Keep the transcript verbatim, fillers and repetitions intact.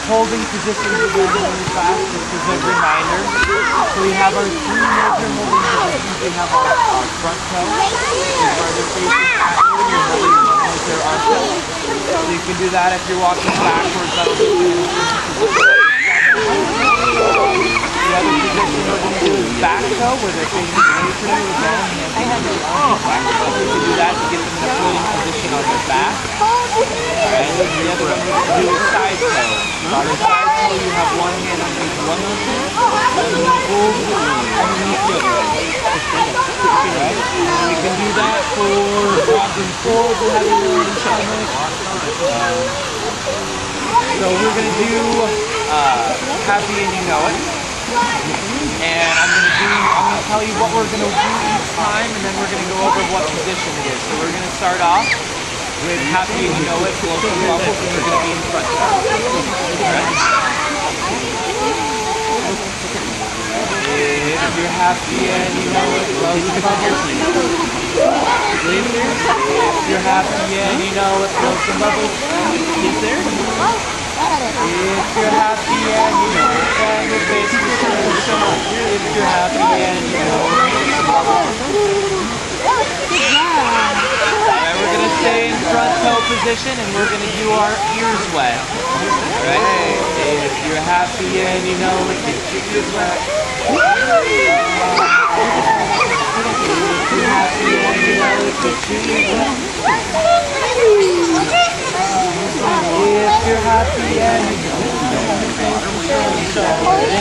holding positions again really fast, just as a reminder. So we have our three major holding positions. We have our, our front toe, your further faces at you, and you're holding them with your arm toe. So you can do that if you're walking backwards. That'll be in a certain position. The other position we're going to do is back toe, where they're facing away from you again. And you can do that to get them in a floating position on their back. Alright, and the other one we're going to do is side toe. On your side toe, you have one hand underneath one of them, one knee pulled underneath the other one. Alright, and we can do that for walking forward and having your own stomach. So we're going to do uh, Happy and You Know It. And I'm going to do, I'm going to tell you what we're going to do each time, and then we're going to go over what position it is. So we're going to start off with Happy and You Know It, blow some bubbles, and we're going to be in front of right? If you're happy and you know it, blow some bubbles. If you're happy and you know it, blow some bubbles. Is there? If you're happy and you know it, and your face is showing so much. If you're happy and you know it, alright, we're going to stay in front toe position and we're going to do our ears wet. Alright, if you're happy and you know it, get your ears wet. If you're happy and you know it, get your ears wet. If you're happy and you know it,